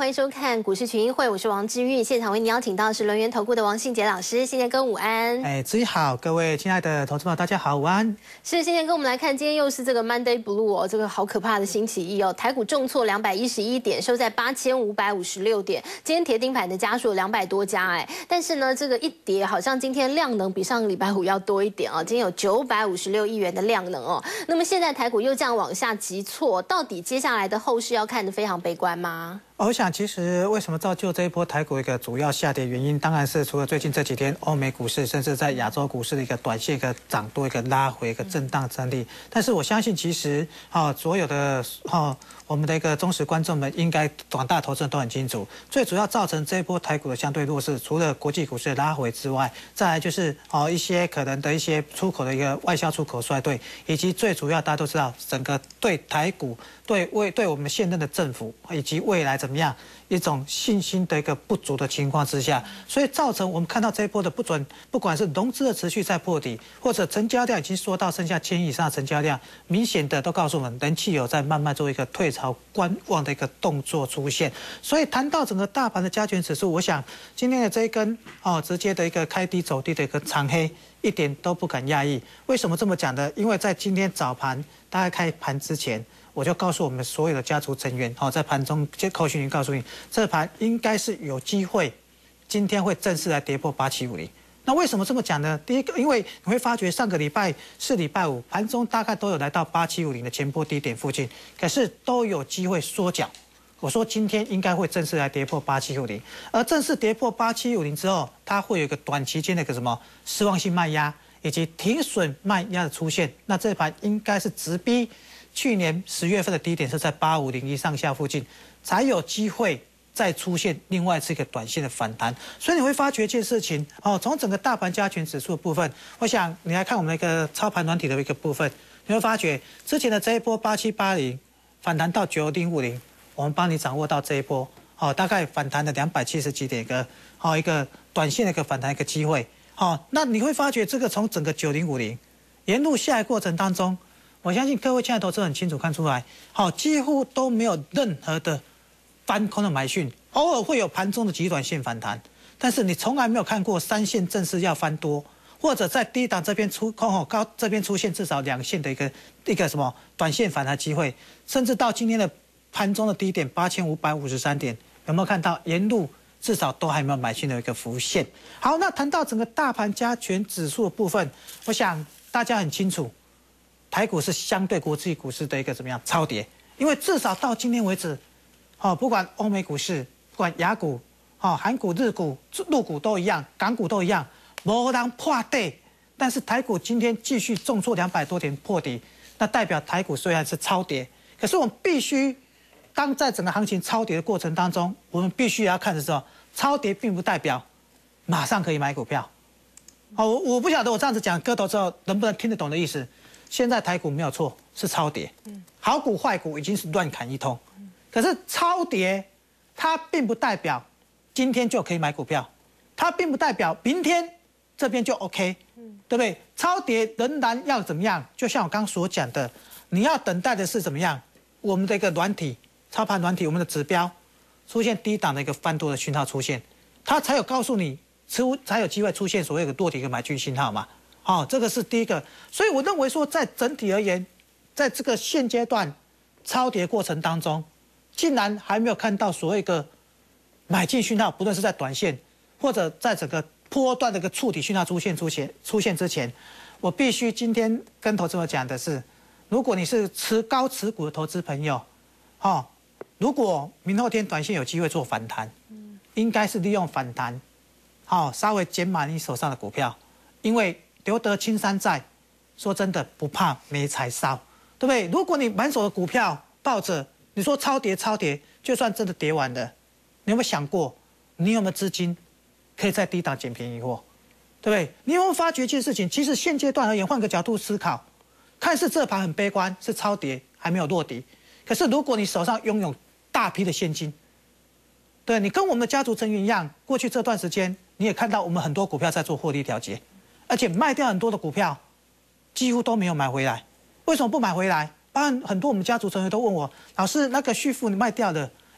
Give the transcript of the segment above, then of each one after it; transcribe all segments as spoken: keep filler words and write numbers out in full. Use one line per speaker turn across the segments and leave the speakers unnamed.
迎收看股市群益会，我是王之玉。现场为您邀请到的是轮源投顾的王信杰老师，信杰哥午安。
哎，之玉好，各位亲爱的投资朋友，大家好，午安。
是信杰哥，我们来看，今天又是这个 Monday Blue 哦，这个好可怕的星期一哦，台股重挫两百一十一点，收在八千五百五十六点。今天跌停板的家数有两百多家哎，但是呢，这个一跌好像今天量能比上个礼拜五要多一点哦，今天有九百五十六亿元的量能哦。那么现在台股又这样往下急挫，到底接下来的后市要看得非常悲观吗？
我想，其实为什么造就这一波台股一个主要下跌原因，当然是除了最近这几天欧美股市，甚至在亚洲股市的一个短线一个涨多、一个拉回、一个震荡整理。但是我相信，其实啊，所有的啊，我们的一个忠实观众们，应该广大投资人都很清楚，最主要造成这一波台股的相对弱势，除了国际股市的拉回之外，再来就是哦一些可能的一些出口的一个外销出口衰退，以及最主要大家都知道，整个对台股、对未对我们现任的政府以及未来怎么样一种信心的一个不足的情况之下，所以造成我们看到这一波的不准，不管是融资的持续在破底，或者成交量已经缩到剩下千亿以上的成交量，明显的都告诉我们，人气有在慢慢做一个退潮观望的一个动作出现。所以谈到整个大盘的加权指数，我想今天的这一根哦直接的一个开低走低的一个长黑，一点都不敢讶异。为什么这么讲呢？因为在今天早盘大概开盘之前，我就告诉我们所有的家族成员，好，在盘中接扣讯云告诉你，这盘应该是有机会，今天会正式来跌破八七五零。那为什么这么讲呢？第一个，因为你会发觉上个礼拜四、礼拜五盘中大概都有来到八七五零的前波低点附近，可是都有机会缩脚。我说今天应该会正式来跌破八七五零，而正式跌破八七五零之后，它会有一个短期间的一个什么失望性卖压，以及停损卖压的出现。那这盘应该是直逼去年十月份的低点是在八五零一上下附近，才有机会再出现另外是一个短线的反弹。所以你会发觉一件事情哦，从整个大盘加权指数的部分，我想你来看我们那个操盘软体的一个部分，你会发觉之前的这一波八七八零反弹到九零五零，我们帮你掌握到这一波哦，大概反弹了两百七十几点一个哦一个短线的一个反弹一个机会。好、哦，那你会发觉这个从整个九零五零沿路下来过程当中，我相信各位亲爱的投资人很清楚看出来，好，几乎都没有任何的翻空的买讯，偶尔会有盘中的极短线反弹，但是你从来没有看过三线正式要翻多，或者在低档这边出空后高这边出现至少两线的一个一个什么短线反弹机会，甚至到今天的盘中的低点八千五百五十三点，有没有看到沿路至少都还没有买进的一个浮现？好，那谈到整个大盘加权指数的部分，我想大家很清楚。台股是相对国际股市的一个怎么样超跌？因为至少到今天为止，哦，不管欧美股市，不管亚股，哦，韩股、日股、陆股都一样，港股都一样，没人破底。但是台股今天继续重挫两百多点破底，那代表台股虽然是超跌，可是我们必须，当在整个行情超跌的过程当中，我们必须要看的时候，超跌并不代表马上可以买股票。哦，我我不晓得我这样子讲，各位投资者能不能听得懂的意思？现在台股没有错，是超跌，好股坏股已经是乱砍一通，可是超跌，它并不代表今天就可以买股票，它并不代表明天这边就 OK， 对不对？超跌仍然要怎么样？就像我刚刚所讲的，你要等待的是怎么样？我们的一个软体操盘软体，我们的指标出现低档的一个翻多的讯号出现，它才有告诉你出才有机会出现所谓的落底的买进信号嘛。好、哦，这个是第一个，所以我认为说，在整体而言，在这个现阶段超跌过程当中，竟然还没有看到所谓一个买进讯号，不论是在短线或者在整个波段的一个触底讯号出现出现出现之前，我必须今天跟投资者讲的是，如果你是持高持股的投资朋友，哦，如果明后天短线有机会做反弹，应该是利用反弹，好、哦，稍微减码你手上的股票，因为留得青山在，说真的不怕没柴烧，对不对？如果你满手的股票抱着，你说超跌超跌，就算真的跌完了，你有没有想过，你有没有资金可以在低档捡便宜货，对不对？你有没有发觉一件事情？其实现阶段而言，换个角度思考，看似这盘很悲观，是超跌还没有落底，可是如果你手上拥有大批的现金，对你跟我们的家族成员一样，过去这段时间你也看到我们很多股票在做获利调节。而且卖掉很多的股票，几乎都没有买回来。为什么不买回来？包含很多我们家族成员都问我，老师，那个旭富你卖掉了，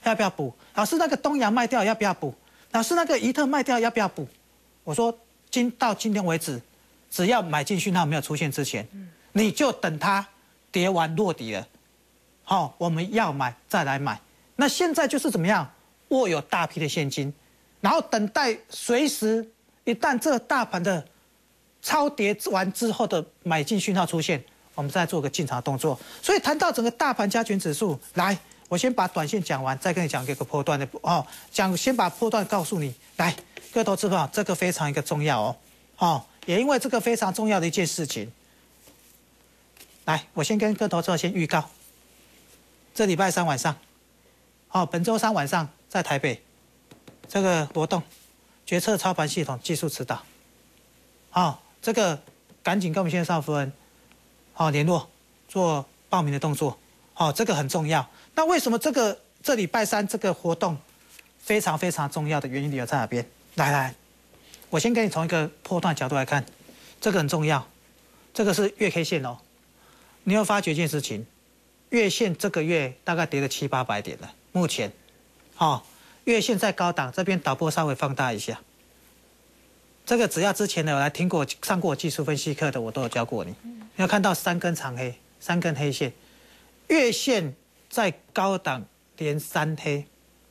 要不要补？老师那个东阳卖掉要不要补？老师那个怡特卖掉要不要补？我说今到今天为止，只要买进讯号没有出现之前，你就等它跌完落底了，好、哦，我们要买再来买。那现在就是怎么样，握有大批的现金，然后等待随时一旦这个大盘的超跌完之后的买进讯号出现，我们再做个进场动作。所以谈到整个大盘加权指数，来，我先把短线讲完，再跟你讲这个波段的哦，讲先把波段告诉你。来，各位投资朋友，这个非常一个重要哦，哦，也因为这个非常重要的一件事情，来，我先跟各位投资朋友先预告，这礼拜三晚上，哦，本周三晚上在台北这个活动，决策操盘系统技术指导，哦，这个赶紧跟我们线上服务人。好、哦，联络做报名的动作，好、哦，这个很重要。那为什么这个这礼拜三这个活动非常非常重要的原因理由在哪边？来来，我先给你从一个波段角度来看，这个很重要。这个是月 K 线哦，你会发觉一件事情，月线这个月大概跌了七八百点了，目前，好、哦，月线在高档，这边导播稍微放大一下。这个只要之前的有来听过、上过技术分析课的，我都有教过你。你要看到三根长黑，三根黑线，月线在高档连三黑，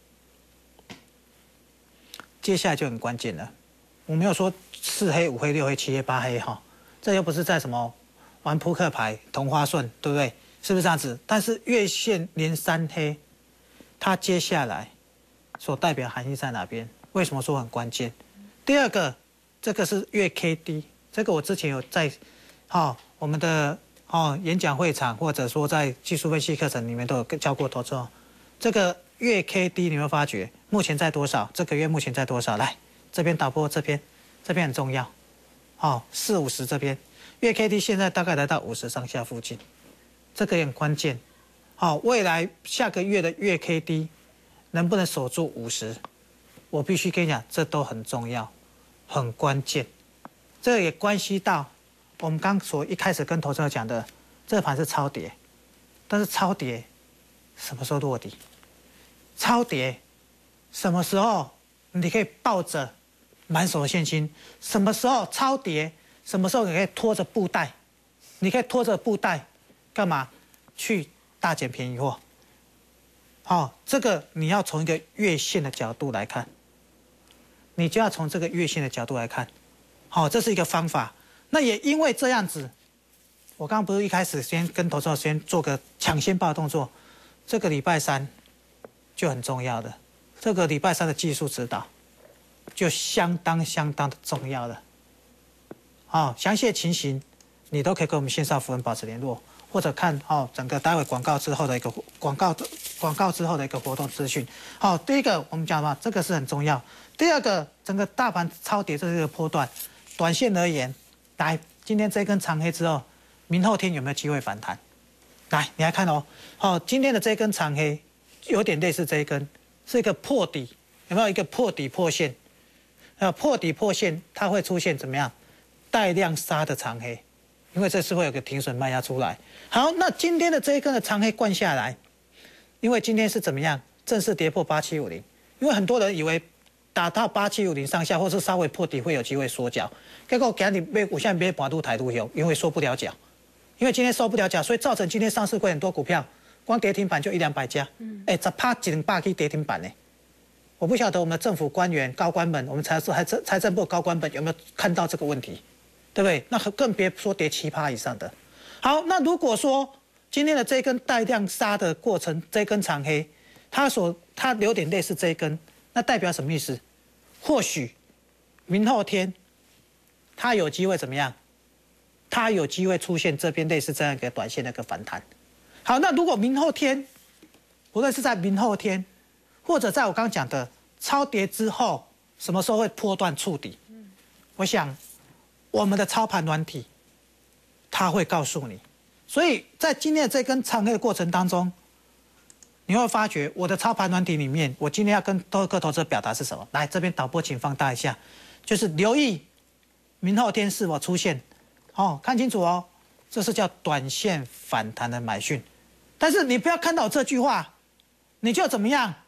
接下来就很关键了。我没有说四黑、五黑、六黑、七黑、八黑哈，这又不是在什么玩扑克牌、同花顺，对不对？是不是这样子？但是月线连三黑，它接下来所代表含义在哪边？为什么说很关键？第二个。这个是月 K D， 这个我之前有在，哦，我们的哦演讲会场或者说在技术分析课程里面都有教过投资哦。这个月 K D 你会发觉目前在多少？这个月目前在多少？来这边导播这边，这边很重要，哦四五十这边月 K D 现在大概来到五十上下附近，这个也很关键。好、哦，未来下个月的月 K D 能不能守住五十？我必须跟你讲，这都很重要。很关键，这也关系到我们刚所一开始跟投资者讲的，这个盘是超跌，但是超跌什么时候落底？超跌什么时候你可以抱着满手的现金？什么时候超跌？什么时候你可以拖着布袋？你可以拖着布袋干嘛？去大捡便宜货。好、哦，这个你要从一个月线的角度来看。你就要从这个月线的角度来看，好、哦，这是一个方法。那也因为这样子，我刚刚不是一开始先跟投资者先做个抢先报的动作，这个礼拜三就很重要的，这个礼拜三的技术指导就相当相当的重要了。好、哦，详细的情形你都可以跟我们线上服务人保持联络，或者看哦整个待会广告之后的一个广告广告之后的一个活动资讯。好、哦，第一个我们讲嘛，这个是很重要。第二个，整个大盘超跌这个波段，短线而言，来，今天这根长黑之后，明后天有没有机会反弹？来，你来看哦，好、哦，今天的这根长黑有点类似这一根，是一个破底，有没有一个破底破线？呃，破底破线，它会出现怎么样？带量杀的长黑，因为这次会有个停损卖压出来。好，那今天的这一根的长黑灌下来，因为今天是怎么样？正式跌破八七五零，因为很多人以为。打到八七五零上下，或是稍微破底会有机会缩脚。结果今日被我现在被盘度台度有，因为收不了脚，因为今天收不了脚，所以造成今天上市柜很多股票光跌停板就一两百家。嗯，哎，只怕几零八去跌停板呢？我不晓得我们的政府官员高官们，我们财财政财政部高官们有没有看到这个问题，对不对？那更别说跌七趴以上的。好，那如果说今天的这根带量杀的过程，这根长黑，它所它有点类似这一根。那代表什么意思？或许明后天它有机会怎么样？它有机会出现这边类似这样一个短线的一个反弹。好，那如果明后天，不论是在明后天，或者在我刚刚讲的超跌之后，什么时候会波段触底？我想我们的操盘软体它会告诉你。所以在今天的这根长黑的过程当中。你会发觉我的操盘软体里面，我今天要跟各位投资者表达是什么？来，这边导播请放大一下，就是留意明后天是否出现，哦，看清楚哦，这是叫短线反弹的买讯。但是你不要看到这句话，你就怎么样？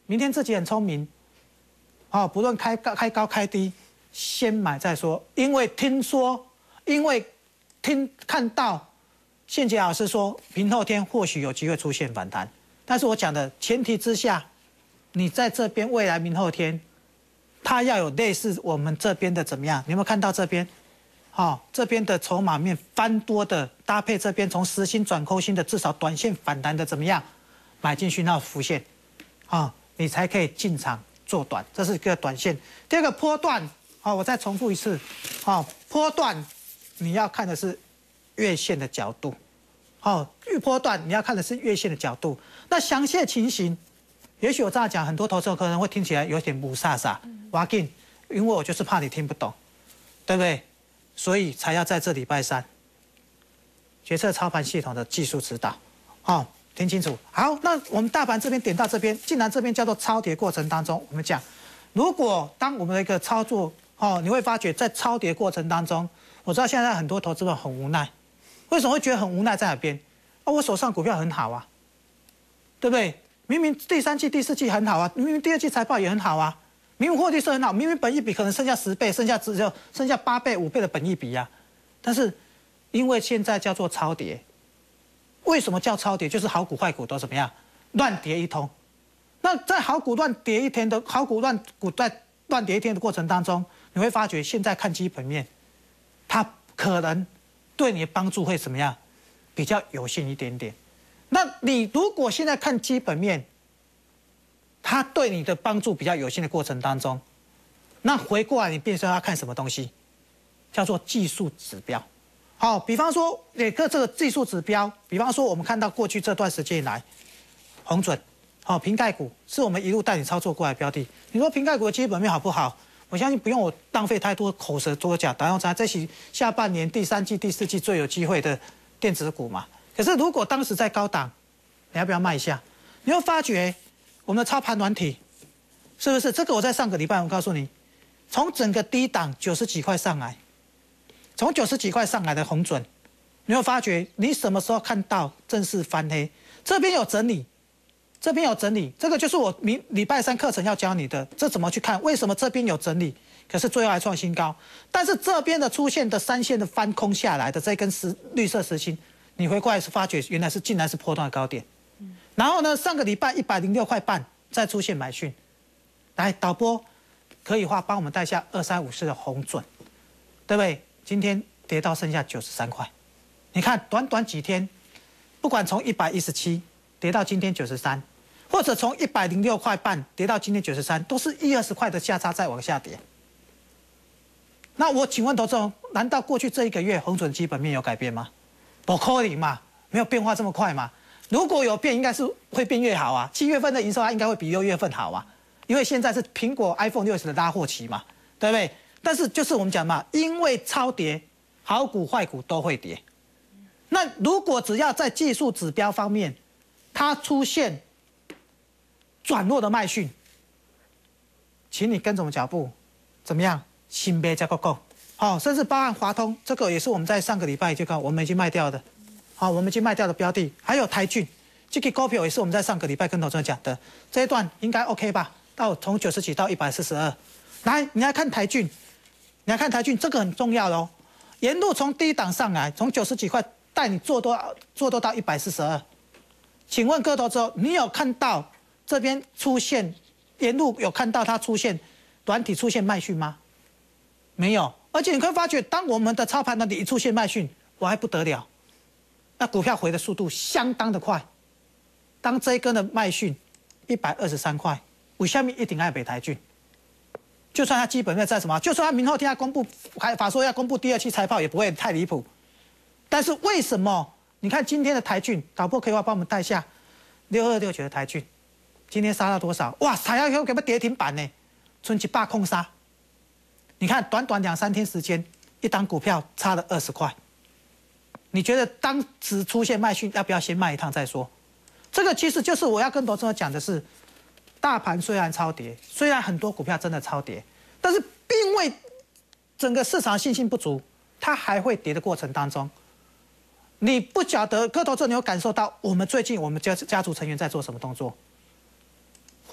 明天自己很聪明，哦，不论开高开高开低，先买再说。因为听说，因为听看到，宪杰老师说明后天或许有机会出现反弹，但是我讲的前提之下，你在这边未来明后天，它要有类似我们这边的怎么样？你有没有看到这边？好、哦，这边的筹码面翻多的搭配这边从实心转空心的，至少短线反弹的怎么样？买进讯号浮现，啊、哦，你才可以进场做短，这是一个短线。第二个波段，好、哦，我再重复一次，好、哦，波段你要看的是月线的角度，好、哦，预波段你要看的是月线的角度。那详细的情形，也许我这样讲，很多投资者可能会听起来有点不飒飒，挖紧，因为我就是怕你听不懂，对不对？所以才要在这礼拜三决策操盘系统的技术指导，哦，听清楚。好，那我们大盘这边点到这边，既然这边叫做超跌过程当中，我们讲，如果当我们的一个操作，哦，你会发觉在超跌过程当中，我知道现在很多投资者很无奈，为什么会觉得很无奈在哪边？啊，我手上股票很好啊，对不对？明明第三季、第四季很好啊，明明第二季财报也很好啊。明明获利是很好，明明本益比可能剩下十倍，剩下只有剩下八倍、五倍的本益比啊，但是因为现在叫做超跌，为什么叫超跌？就是好股坏股都怎么样，乱跌一通。那在好股乱跌一天的好股乱股在乱跌一天的过程当中，你会发觉现在看基本面，它可能对你的帮助会怎么样，比较有限一点点。那你如果现在看基本面，它对你的帮助比较有限的过程当中，那回过来你变成要看什么东西，叫做技术指标。好，比方说哪个这个技术指标，比方说我们看到过去这段时间以来，红准，好，瓶盖股是我们一路带你操作过来的标的。你说瓶盖股的基本面好不好？我相信不用我浪费太多口舌多讲，然后才这是下半年第三季、第四季最有机会的电子股嘛。可是如果当时在高档，你要不要卖一下？你会发觉。我们的操盘软体，是不是这个？我在上个礼拜我告诉你，从整个低档九十几块上来，从九十几块上来的红准，你会发觉你什么时候看到正式翻黑？这边有整理，这边有整理，这个就是我明礼拜三课程要教你的。这怎么去看？为什么这边有整理，可是最后还创新高？但是这边的出现的三线的翻空下来的这根实绿色实心，你回过来是发觉原来是竟然是波段高点。然后呢，上个礼拜一百零六块半再出现买讯，来导播可以话帮我们带下二三五四的红准，对不对？今天跌到剩下九十三块，你看短短几天，不管从一百一十七跌到今天九十三，或者从一百零六块半跌到今天九十三，都是一二十块的价差在往下跌。那我请问投资人，难道过去这一个月红准基本面有改变吗？不可能嘛，没有变化这么快嘛。如果有变，应该是会变越好啊。七月份的营收它应该会比六月份好啊，因为现在是苹果 iPhone 六 的拉货期嘛，对不对？但是就是我们讲嘛，因为超跌，好股坏股都会跌。那如果只要在技术指标方面，它出现转弱的卖讯，请你跟着我们脚步，怎么样？新杯加个够，好，甚至包含华通，这个也是我们在上个礼拜就看我们已经卖掉的。好，我们已经卖掉的标的，还有台骏，这个股票也是我们在上个礼拜跟投资人讲的，这一段应该 OK 吧？到从九十几到一百四十二，来，你来看台骏，你来看台骏，这个很重要的哦。沿路从低档上来，从九十几块带你做多做多到一百四十二，请问各位投资者，你有看到这边出现沿路有看到它出现短体出现卖讯吗？没有，而且你会发觉，当我们的操盘软体一出现卖讯，我还不得了。那股票回的速度相当的快，当这一根的卖讯一百二十三块，为什么一定爱北台骏？就算它基本面再什么，就算它明后天要公布，还法说要公布第二期财报，也不会太离谱。但是为什么？你看今天的台骏，导播可以话帮我们带下六二六九的台骏，今天杀到多少？哇，还要给我跌停板呢，春季霸空杀。你看短短两三天时间，一档股票差了二十块。你觉得当时出现卖讯，要不要先卖一趟再说？这个其实就是我要跟投资者讲的是，大盘虽然超跌，虽然很多股票真的超跌，但是因为整个市场信心不足，它还会跌的过程当中，你不晓得各投资者你有感受到我们最近我们家家族成员在做什么动作？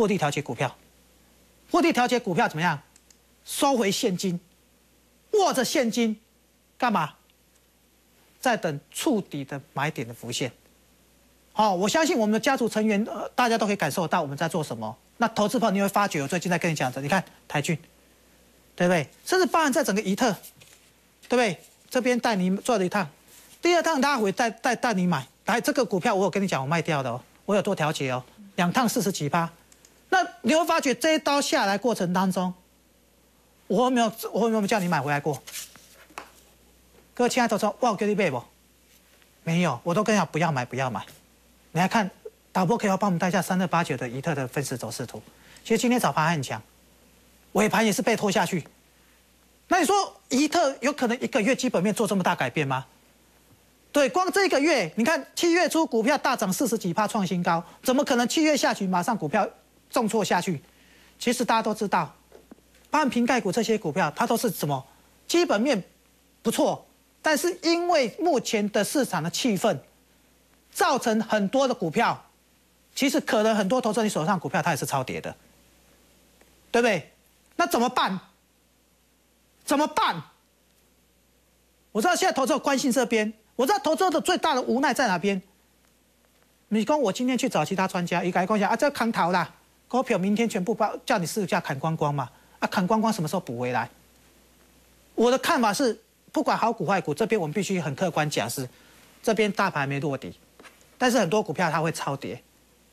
获利调节股票，获利调节股票怎么样？收回现金，握着现金，干嘛？在等触底的买点的浮现。好、哦，我相信我们的家族成员，呃，大家都可以感受到我们在做什么。那投资朋友你会发觉，我最近在跟你讲的，你看台骏，对不对？甚至包含在整个怡特，对不对？这边带你做了一趟，第二趟拉回带带带你买。来，这个股票我有跟你讲，我卖掉的哦，我有做调节哦，两趟四十几趴。那你会发觉这一刀下来过程当中，我有没有我有没有叫你买回来过？各位亲爱的投资者，我有给你买不？没有，我都跟你讲不要买，不要买。你来看，导播可以要帮我们带一下三二八九的怡特的分时走势图。其实今天早盘还很强，尾盘也是被拖下去。那你说怡特有可能一个月基本面做这么大改变吗？对，光这个月，你看七月初股票大涨四十几趴创新高，怎么可能七月下旬马上股票重挫下去？其实大家都知道，包含瓶盖股这些股票，它都是什么基本面不错，但是因为目前的市场的气氛。造成很多的股票，其实可能很多投资者你手上股票它也是超跌的，对不对？那怎么办？怎么办？我知道现在投资者关心这边，我知道投资者的最大的无奈在哪边。你跟我今天去找其他专家，一个跟我讲啊，这扛逃啦，股票明天全部报叫你市价砍光光嘛，啊砍光光什么时候补回来？我的看法是，不管好股坏股，这边我们必须很客观讲是，这边大盘没落底。但是很多股票它会超跌，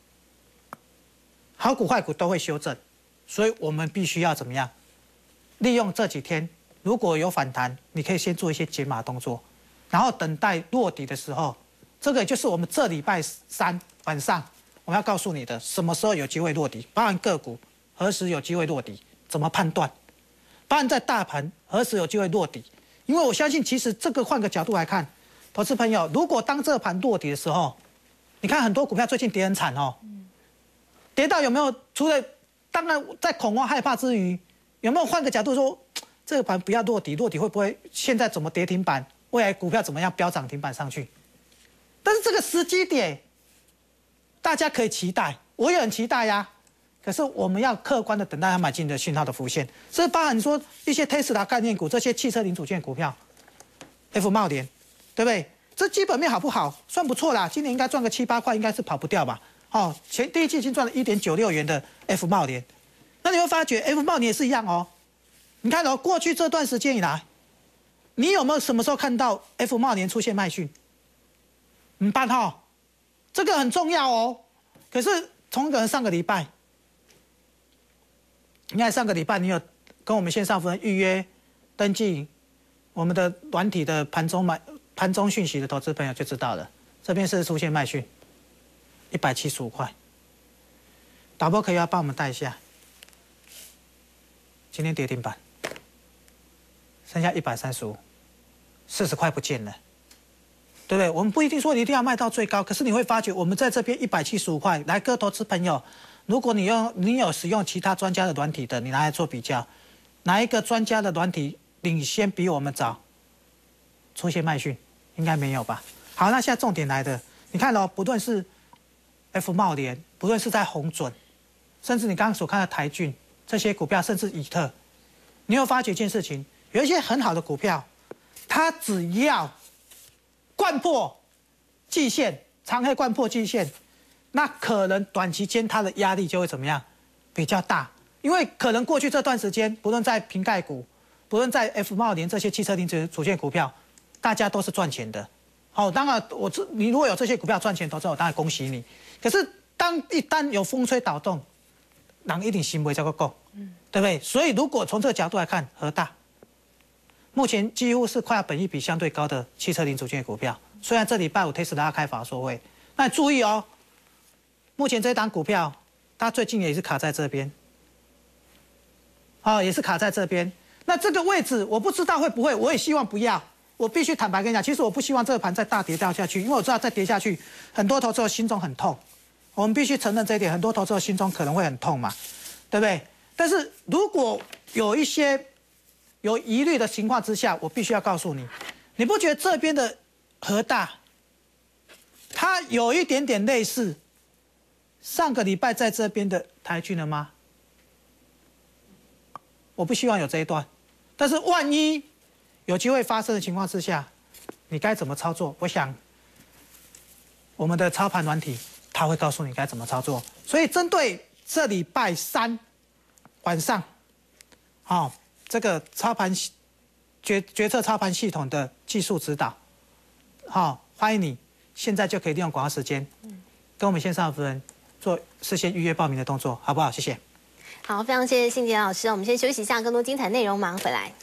好股坏股都会修正，所以我们必须要怎么样？利用这几天，如果有反弹，你可以先做一些解码动作，然后等待落底的时候，这个就是我们这礼拜三晚上我们要告诉你的，什么时候有机会落底，包含个股何时有机会落底，怎么判断？包含在大盘何时有机会落底？因为我相信，其实这个换个角度来看，投资朋友，如果当这盘落底的时候，你看很多股票最近跌很惨哦，跌到有没有？除了当然在恐慌害怕之余，有没有换个角度说，这个盘不要落底，落底会不会现在怎么跌停板？未来股票怎么样飙涨停板上去？但是这个时机点，大家可以期待，我也很期待呀。可是我们要客观的等待它买进的讯号的浮现，所以包含说一些 Tesla 概念股这些汽车零组件股票 ，F 茂联，对不对？这基本面好不好？算不错啦，今年应该赚个七八块，应该是跑不掉吧？哦，前第一季已经赚了一点九六元的 F 茂联，那你会发觉 F 茂联也是一样哦。你看哦，过去这段时间以来，你有没有什么时候看到 F 茂联出现卖讯？嗯，办哈，这个很重要哦。可是从可能上个礼拜，你看上个礼拜你有跟我们线上服务预约登记我们的软体的盘中买。盘中讯息的投资朋友就知道了，这边是出现卖讯，一百七十五块。导播可以要帮我们带一下，今天跌停板，剩下一百三十五，四十块不见了，对不对？我们不一定说你一定要卖到最高，可是你会发觉我们在这边一百七十五块，来各位投资朋友，如果你用你有使用其他专家的软体的，你拿来做比较，哪一个专家的软体领先比我们早出现卖讯？应该没有吧？好，那现在重点来的，你看哦，不论是 F 茂联，不论是在鸿准，甚至你刚刚所看的台骏这些股票，甚至怡特，你有发觉一件事情，有一些很好的股票，它只要掼破季线，长黑掼破季线，那可能短期间它的压力就会怎么样？比较大，因为可能过去这段时间，不论在瓶盖股，不论在 F 茂联这些汽车零组件股票。大家都是赚钱的，好，当然我这你如果有这些股票赚钱投资，我当然恭喜你。可是当一旦有风吹倒动，人一定行为叫做够，嗯，对不对？所以如果从这个角度来看，和大目前几乎是快要本益比相对高的汽车零组件股票。虽然这礼拜五 Tesla 开法说会，那你注意哦，目前这档股票它最近也是卡在这边，哦，也是卡在这边。那这个位置我不知道会不会，我也希望不要。我必须坦白跟你讲，其实我不希望这个盘再大跌掉下去，因为我知道再跌下去，很多投资者心中很痛。我们必须承认这一点，很多投资者心中可能会很痛嘛，对不对？但是如果有一些有疑虑的情况之下，我必须要告诉你，你不觉得这边的和大，它有一点点类似上个礼拜在这边的台郡了吗？我不希望有这一段，但是万一有机会发生的情况之下，你该怎么操作？我想我们的操盘软体他会告诉你该怎么操作。所以针对这礼拜三晚上，好、哦、这个操盘决决策操盘系统的技术指导，好、哦、欢迎你现在就可以利用广告时间，跟我们线上的服务人做事先预约报名的动作，好不好？谢谢。
好，非常谢谢信杰老师，我们先休息一下，更多精彩内容马上回来。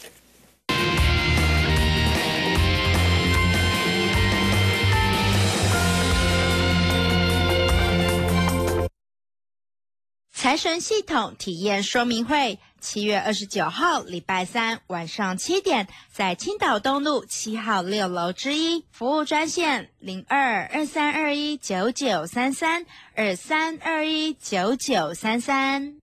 财神系统体验说明会，七月二十九号礼拜三晚上七点，在青岛东路七号六楼之一，服务专线零二二三二一九九三三二三二一九九三三。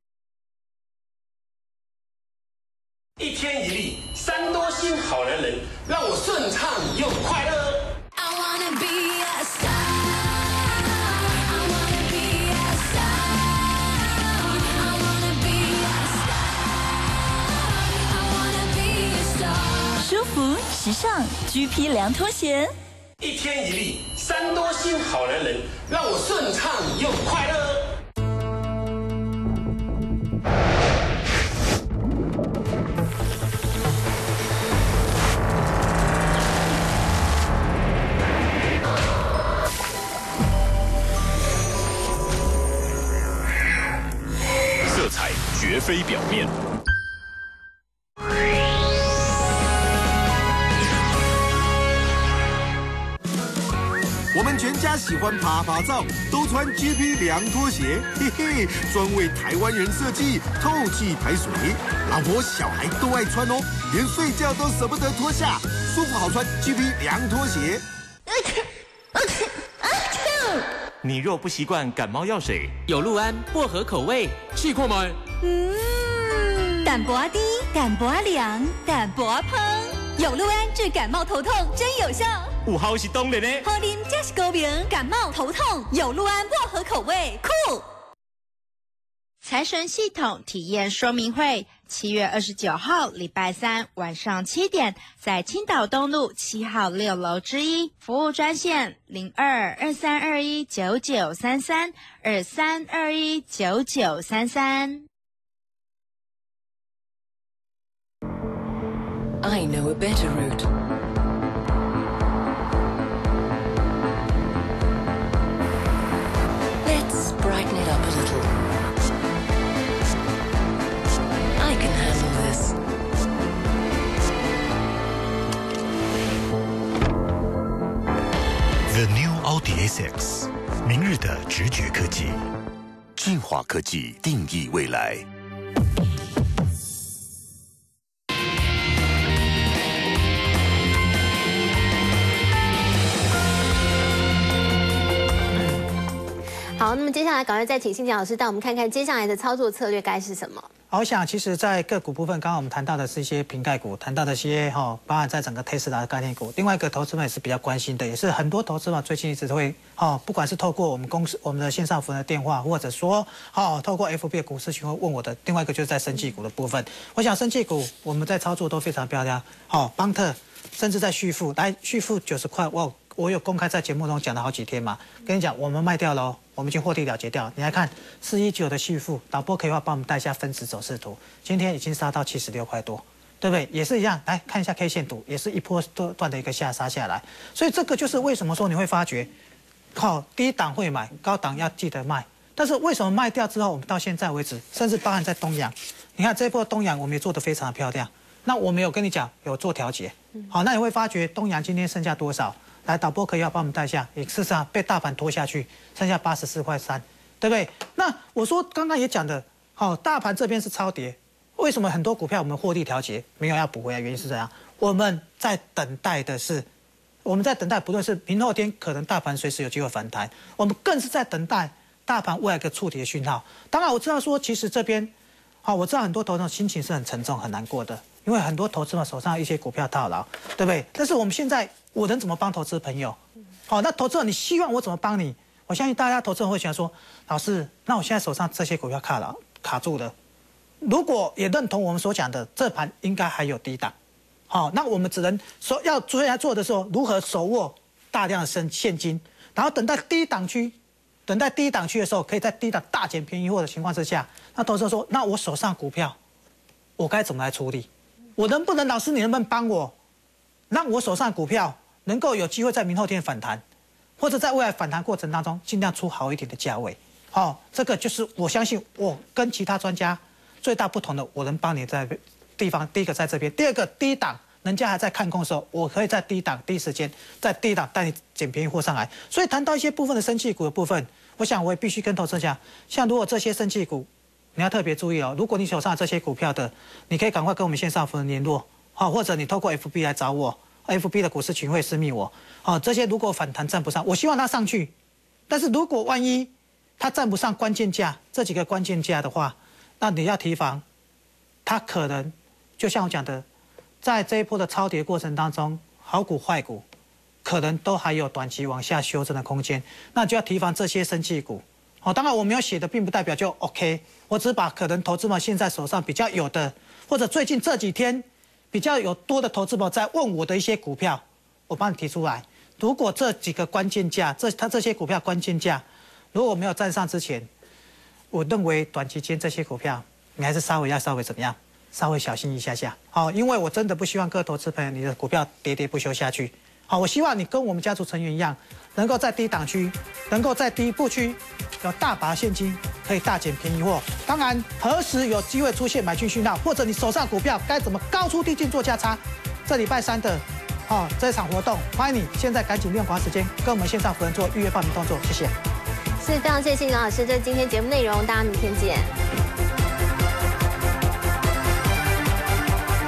一天一粒，三多星好男人，让我顺畅又快乐。I wanna be a star, I wanna be a star, I wanna be a star, I wanna be a star。
舒服时尚 G P 凉拖鞋，
一天一粒，三多星好男人，让我顺畅又快乐。
绝非表面。
我们全家喜欢爬爬照，都穿 G P 凉拖鞋，嘿嘿，专为台湾人设计，透气排水，老婆小孩都爱穿哦，连睡觉都舍不得脱下，舒服好穿 G P 凉拖鞋。
你若不习惯感冒药水，
有氯胺薄荷口味，试过吗？
嗯，淡薄低，淡薄凉，淡薄香，有氯胺治感冒头痛真有效。
有效是当然的。
好啉才是高明，感冒头痛有氯胺薄荷口味，酷。
财神系统体验说明会，七月二十九号礼拜三晚上七点，在青岛东路七号六楼之一，服务专线零二二三二一九九三三二三二一九九三三。
I know a better route. Let's brighten it up a little. I can handle this.
The new Audi A six， 明日的直觉科技，
智化科技定义未来。
好，那么接下来赶快再请信杰老师带我们看看接下来的操作策略该是什么。
好，我想其实，在个股部分，刚刚我们谈到的是一些瓶盖股，谈到的一些哈、哦，包含在整个特斯拉的概念股。另外一个投资们也是比较关心的，也是很多投资者最近一直会哦，不管是透过我们公司我们的线上服务的电话，或者说哦，透过 F B 的股市询问问我的。另外一个就是在生技股的部分，我想生技股我们在操作都非常漂亮。好、哦，邦特甚至在续付，来续付九十块，哇！我有公开在节目中讲了好几天嘛，跟你讲，我们卖掉了，我们已经获利了结掉。你来看四一九的续付，导播可以的话帮我们带一下分时走势图，今天已经杀到七十六块多，对不对？也是一样，来看一下 K 线图，也是一波段的一个下杀下来。所以这个就是为什么说你会发觉，靠低档会买，高档要记得卖。但是为什么卖掉之后，我们到现在为止，甚至包含在东阳，你看这一波东阳我们也做得非常的漂亮。那我们有跟你讲有做调节，好，那你会发觉东阳今天剩下多少？来，导播可以要帮我们带下，也事实上被大盘拖下去，剩下八十四块三，对不对？那我说刚刚也讲的，好、哦，大盘这边是超跌，为什么很多股票我们获利调节没有要补回来？原因是怎样？我们在等待的是，我们在等待，不论是明后天可能大盘随时有机会反弹，我们更是在等待大盘未来一个触底的讯号。当然我知道说，其实这边，好、哦，我知道很多投资者心情是很沉重、很难过的，因为很多投资者手上有一些股票套牢，对不对？但是我们现在。我能怎么帮投资朋友？好，那投资者你希望我怎么帮你？我我相信大家投资人会想说，老师，那我现在手上这些股票卡了卡住了，如果也认同我们所讲的，这盘应该还有低档，好、哦，那我们只能说要接下来做的时候，如何手握大量的现现金，然后等待低档区，等待低档区的时候，可以在低档大减便宜货的情况之下，那投资人说，那我手上股票，我该怎么来处理？我能不能，老师，你能不能帮我，让我手上股票能够有机会在明后天反弹？或者在未来反弹过程当中，尽量出好一点的价位。好、哦，这个就是我相信我跟其他专家最大不同的，我能帮你在地方。第一个在这边，第二个低档，人家还在看空的时候，我可以在低档第一时间在低档带你捡便宜货上来。所以谈到一些部分的生技股的部分，我想我也必须跟投资人讲，像如果这些生技股，你要特别注意哦。如果你手上这些股票的，你可以赶快跟我们线上服务人联络，好、哦，或者你透过 F B 来找我。F B 的股市群会私密我，哦，这些如果反弹站不上，我希望它上去，但是如果万一它站不上关键价这几个关键价的话，那你要提防，它可能就像我讲的，在这一波的超跌过程当中，好股坏股可能都还有短期往下修正的空间，那就要提防这些生技股。哦，当然我没有写的，并不代表就 OK， 我只是把可能投资们现在手上比较有的，或者最近这几天。比较有多的投资者在问我的一些股票，我帮你提出来。如果这几个关键价，这它这些股票关键价，如果没有站上之前，我认为短期间这些股票，你还是稍微要稍微怎么样，稍微小心一下下。好，因为我真的不希望各位投资朋友你的股票喋喋不休下去。好，我希望你跟我们家族成员一样，能够在低档区，能够在低部区有大把现金，可以大捡便宜货。当然，何时有机会出现买进讯号，或者你手上股票该怎么高出低进做价差？这礼拜三的哦这场活动，欢迎你现在赶紧利用广告时间跟我们线上服人做预约报名动作，谢谢。
是非常谢谢林老师，这是今天节目内容，大家明天见。